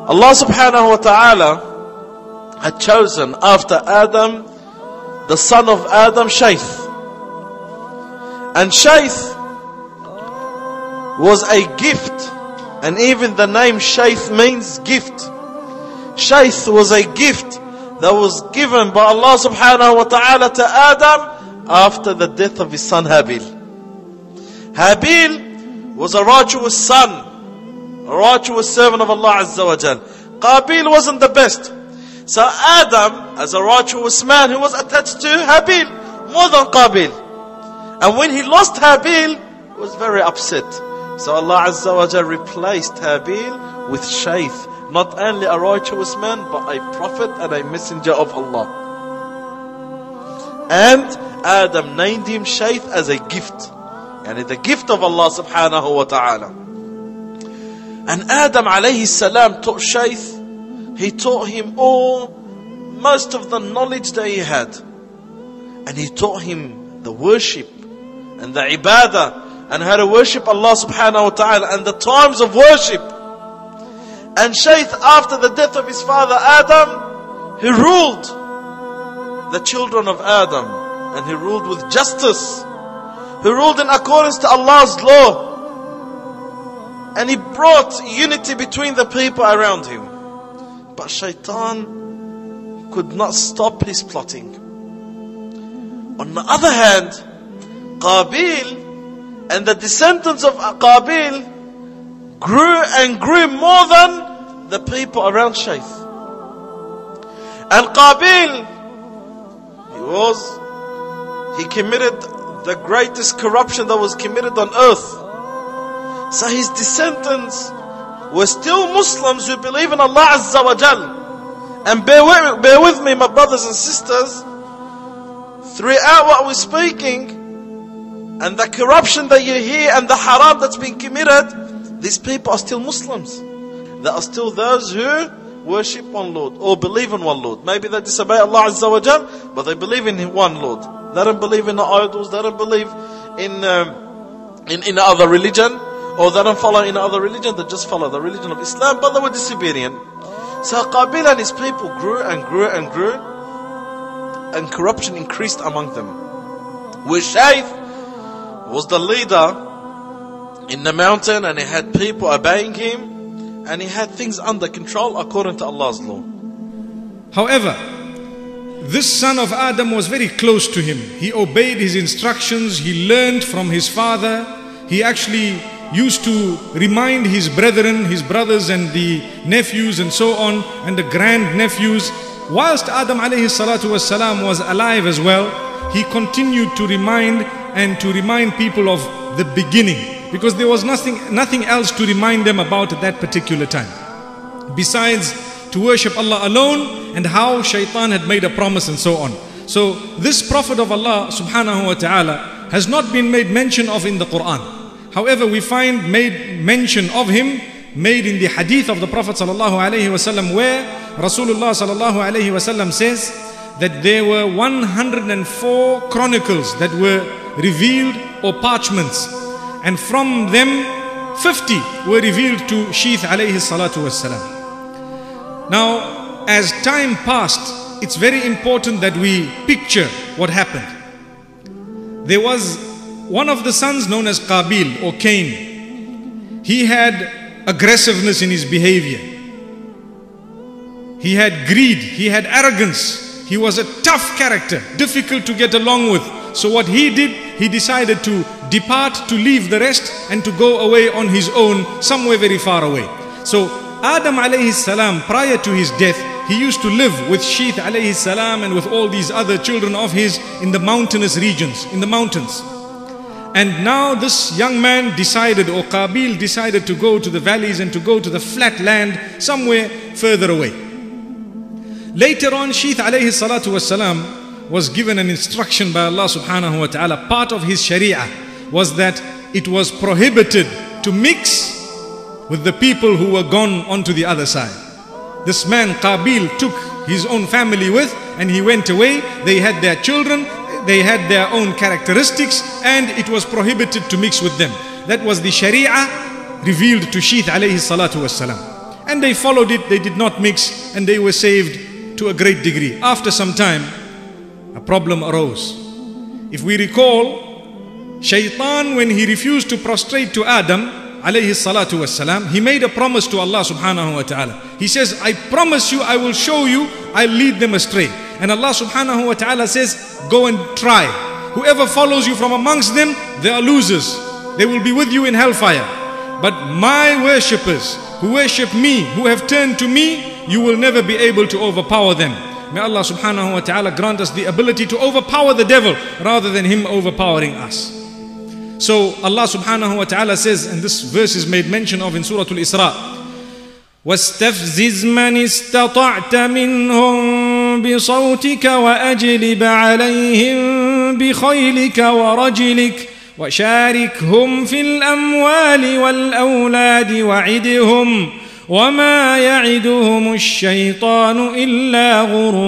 Allah subhanahu wa ta'ala had chosen after Adam, the son of Adam, Shaith. And Shaith was a gift. And even the name Shaith means gift. Shaith was a gift that was given by Allah subhanahu wa ta'ala to Adam after the death of his son Habil. Habil was a righteous son, a righteous servant of Allah Azza wa Jal. Qabil wasn't the best. So Adam, as a righteous man, he was attached to Habil more than Qabil. And when he lost Habil, he was very upset. So Allah Azza wa Jal replaced Habil with Shaith. Not only a righteous man, but a prophet and a messenger of Allah. And Adam named him Shaith as a gift. And the gift of Allah subhanahu wa ta'ala. And Adam alayhi salam taught Shaith. He taught him most of the knowledge that he had. And he taught him the worship and the ibadah and how to worship Allah subhanahu wa ta'ala and the times of worship. And Shaith, after the death of his father Adam, he ruled the children of Adam, and he ruled with justice. He ruled in accordance to Allah's law, and he brought unity between the people around him. But Shaitan could not stop his plotting. On the other hand, Qabil and the descendants of Qabil grew and grew more than the people around Shaith. And Qabil, he committed the greatest corruption that was committed on earth. So his descendants were still Muslims who believe in Allah Azza wa Jal. And bear with me, my brothers and sisters, throughout what we're speaking, and the corruption that you hear and the haram that's been committed, these people are still Muslims. There are still those who worship one Lord or believe in one Lord. Maybe they disobey Allah Azza wa Jal, but they believe in one Lord. They don't believe in the idols. They don't believe in other religion, or they don't follow in other religion. They just follow the religion of Islam, but they were disobedient. So Qabil and his people grew and grew and grew, and corruption increased among them. Where Shaith was the leader in the mountain, and he had people obeying him, and he had things under control according to Allah's law. However, this son of Adam was very close to him. He obeyed his instructions. He learned from his father. He actually used to remind his brethren, his brothers and the nephews and so on, and the grand-nephews. Whilst Adam alayhi salatu wasalam was alive as well, he continued to remind people of the beginning, because there was nothing else to remind them about at that particular time, besides to worship Allah alone and how Shaitan had made a promise and so on. So this Prophet of Allah subhanahu wa ta'ala has not been made mention of in the Quran. However, we find made mention of him made in the hadith of the Prophet sallallahu alaihi wasallam, where Rasulullah sallallahu alaihi wasallam says that there were 104 chronicles that were revealed, or parchments, and from them 50 were revealed to Shaith alayhi salatu wassalam. Now, as time passed, it's very important that we picture what happened. There was one of the sons known as Qabil or Cain. He had aggressiveness in his behavior. He had greed, he had arrogance. He was a tough character, difficult to get along with. So what he did, he decided to depart, to leave the rest, and to go away on his own, somewhere very far away. So Adam alayhi salam, prior to his death, he used to live with Shaith alayhi salam and with all these other children of his in the mountainous regions, in the mountains. And now this young man decided, or Qabil decided, to go to the valleys and to go to the flat land somewhere further away. Later on, Shaith alayhi salatu wasalam was given an instruction by Allah subhanahu wa ta'ala. Part of his sharia was that it was prohibited to mix with the people who were gone onto the other side. This man Qabil took his own family with, and he went away. They had their children, they had their own characteristics, and it was prohibited to mix with them. That was the sharia revealed to Shaith alayhi salatu wassalam. And they followed it, they did not mix, and they were saved to a great degree. After some time, a problem arose. If we recall, Shaitan, when he refused to prostrate to Adam, alayhi salatu wassalam, he made a promise to Allah subhanahu wa ta'ala. He says, I promise you, I will show you, I'll lead them astray. And Allah subhanahu wa ta'ala says, go and try. Whoever follows you from amongst them, they are losers. They will be with you in hellfire. But my worshippers, who worship me, who have turned to me, you will never be able to overpower them. May Allah subhanahu wa ta'ala grant us the ability to overpower the devil rather than him overpowering us. So Allah subhanahu wa ta'ala says, and this verse is made mention of in Surah Al-Isra, وَاسْتَفْزِزْ مَنِ اسْتَطَعْتَ مِنْهُمْ بِصَوْتِكَ وَأَجْلِبْ عَلَيْهِمْ بِخَيْلِكَ وَرَجِلِكَ وشاركهم في الأموال والأولاد وعدهم وما يعدهم الشيطان إلا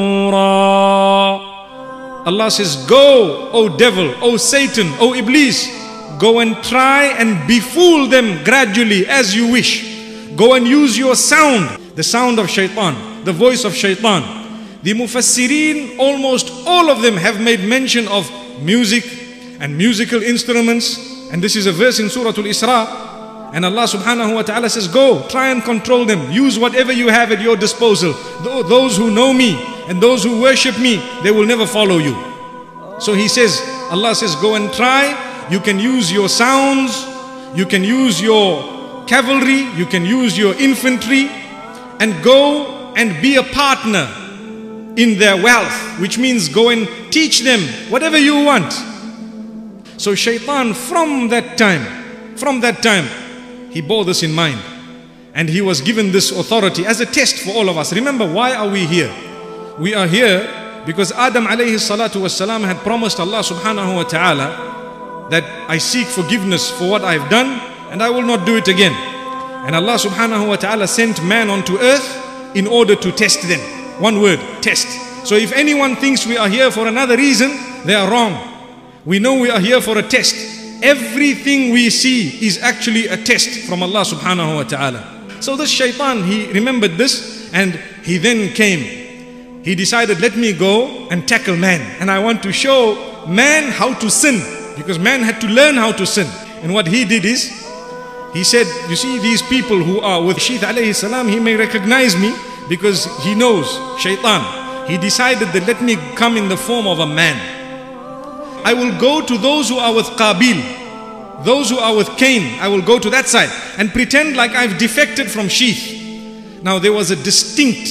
غرورا. Allah says, go, O devil, O Satan, O Iblis, go and try and befool them gradually as you wish. Go and use your sound, the sound of shaitan, the voice of shaitan. The Mufassirin, almost all of them have made mention of music and musical instruments, and this is a verse in Surah Al-Isra, and Allah subhanahu wa ta'ala says, go, try and control them, use whatever you have at your disposal. Those who know me and those who worship me, they will never follow you. So he says, Allah says, go and try. You can use your sounds, you can use your cavalry, you can use your infantry, and go and be a partner in their wealth, which means go and teach them whatever you want. So Shaitan, from that time, he bore this in mind. And he was given this authority as a test for all of us. Remember, why are we here? We are here because Adam alayhi salatu wassalam had promised Allah subhanahu wa ta'ala that I seek forgiveness for what I've done and I will not do it again. And Allah subhanahu wa ta'ala sent man onto earth in order to test them. One word, test. So if anyone thinks we are here for another reason, they are wrong. We know we are here for a test. Everything we see is actually a test from Allah subhanahu wa ta'ala. So this shaitan, he remembered this and he then came. He decided, let me go and tackle man. And I want to show man how to sin, because man had to learn how to sin. And what he did is, he said, you see these people who are with Shith alayhi salam, he may recognize me because he knows shaitan. He decided that let me come in the form of a man. I will go to those who are with Qabil, those who are with Cain. I will go to that side and pretend like I've defected from Shith. Now there was a distinct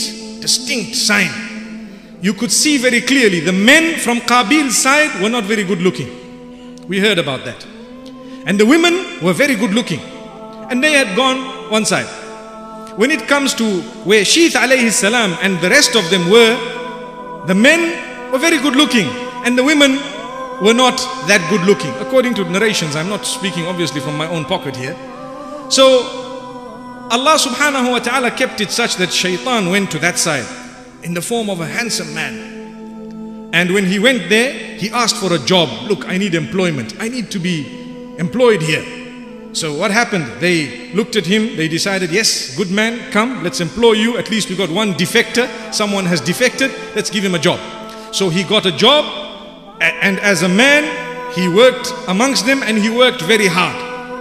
sign. You could see very clearly the men from Qabil's side were not very good looking. We heard about that. And the women were very good looking. And they had gone one side. When it comes to where Shith alayhi salam and the rest of them were, the men were very good looking and the women were not that good looking. According to narrations, I'm not speaking obviously from my own pocket here. So Allah subhanahu wa ta'ala kept it such that shaitan went to that side in the form of a handsome man. And when he went there, he asked for a job. Look, I need employment. I need to be employed here. So what happened? They looked at him. They decided, yes, good man, come, let's employ you. At least we got one defector. Someone has defected. Let's give him a job. So he got a job. And as a man, he worked amongst them and he worked very hard.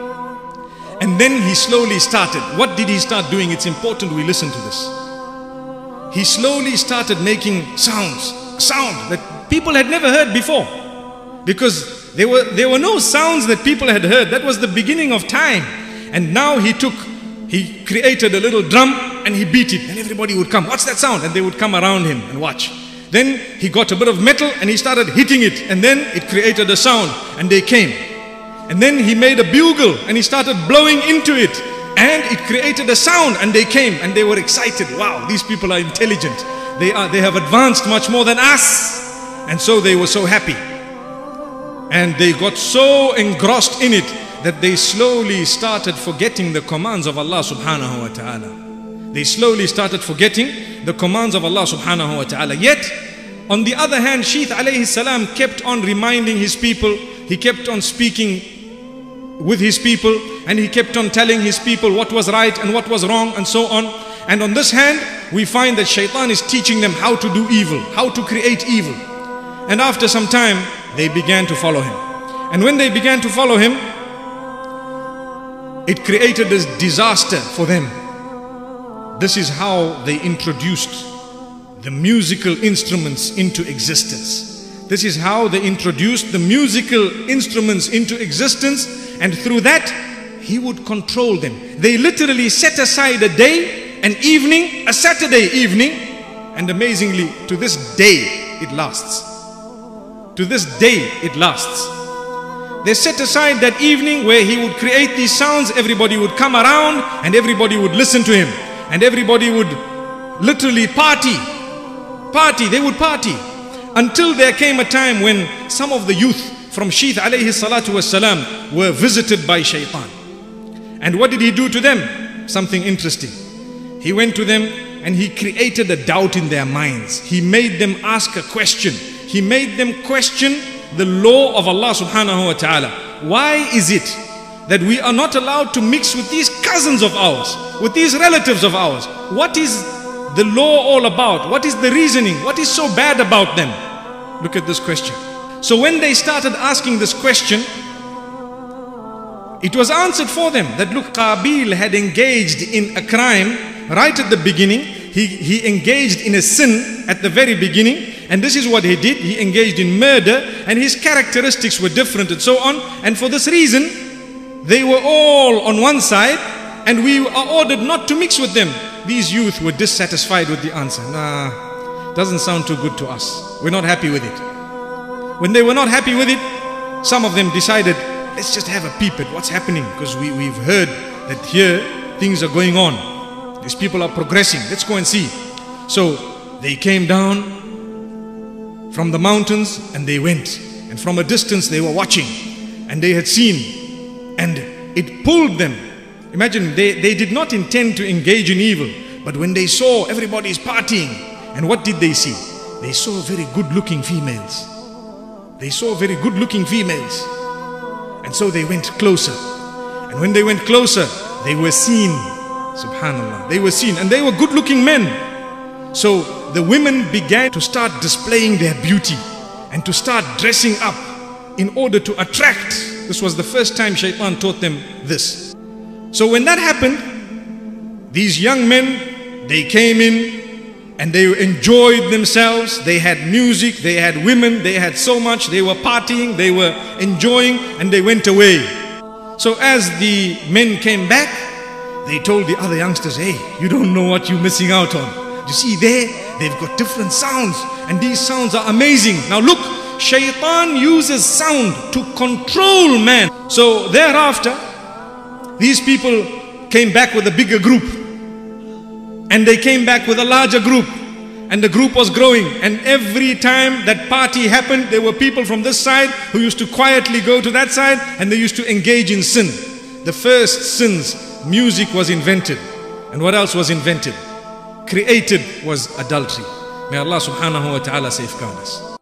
And then he slowly started. What did he start doing? It's important we listen to this. He slowly started making sound that people had never heard before. Because there were no sounds that people had heard. That was the beginning of time. And now he created a little drum and he beat it. And everybody would come, what's that sound? And they would come around him and watch. Then he got a bit of metal and he started hitting it, and then it created a sound and they came. And then he made a bugle and he started blowing into it and it created a sound and they came and they were excited. Wow, these people are intelligent. They have advanced much more than us. And so they were so happy. And they got so engrossed in it that they slowly started forgetting the commands of Allah subhanahu wa ta'ala. They slowly started forgetting the commands of Allah subhanahu wa ta'ala. Yet, on the other hand, Shith alayhi salam kept on reminding his people. He kept on speaking with his people, and he kept on telling his people what was right and what was wrong and so on. And on this hand, we find that shaitan is teaching them how to do evil, how to create evil. And after some time, they began to follow him. And when they began to follow him, it created this disaster for them. This is how they introduced the musical instruments into existence. This is how they introduced the musical instruments into existence, and through that, he would control them. They literally set aside a day, an evening, a Saturday evening, and amazingly, to this day, it lasts. To this day, it lasts. They set aside that evening where he would create these sounds, everybody would come around, and everybody would listen to him. And everybody would literally party. They would party. Until there came a time when some of the youth from Shith alayhi salatu wasalam were visited by shaitan. And what did he do to them? Something interesting. He went to them and he created a doubt in their minds. He made them ask a question. He made them question the law of Allah subhanahu wa ta'ala. Why is it that we are not allowed to mix with these cousins of ours, with these relatives of ours? What is the law all about? What is the reasoning? What is so bad about them? Look at this question. So when they started asking this question, it was answered for them that look, Qabil had engaged in a crime right at the beginning. He engaged in a sin at the very beginning, and this is what he did. He engaged in murder, and his characteristics were different and so on. And for this reason, they were all on one side, and we are ordered not to mix with them. These youth were dissatisfied with the answer. Nah, doesn't sound too good to us. We're not happy with it. When they were not happy with it, some of them decided, let's just have a peep at what's happening, because we've heard that here things are going on. These people are progressing. Let's go and see. So they came down from the mountains and they went. And from a distance they were watching. And they had seen. And it pulled them. Imagine, they did not intend to engage in evil. But when they saw everybody is partying, and what did they see? They saw very good-looking females. They saw very good-looking females. And so they went closer. And when they went closer, they were seen. Subhanallah. They were seen. And they were good-looking men. So the women began to start displaying their beauty and to start dressing up in order to attract. This was the first time shaitan taught them this. So when that happened, these young men, they came in and they enjoyed themselves. They had music, they had women, they had so much. They were partying, they were enjoying, and they went away. So as the men came back, they told the other youngsters, hey, you don't know what you're missing out on. You see there, they've got different sounds, and these sounds are amazing. Now look, shaitan uses sound to control man. So thereafter, these people came back with a bigger group. And they came back with a larger group. And the group was growing. And every time that party happened, there were people from this side who used to quietly go to that side, and they used to engage in sin. The first sins, music was invented. And what else was invented? Created was adultery. May Allah subhanahu wa ta'ala safeguard us.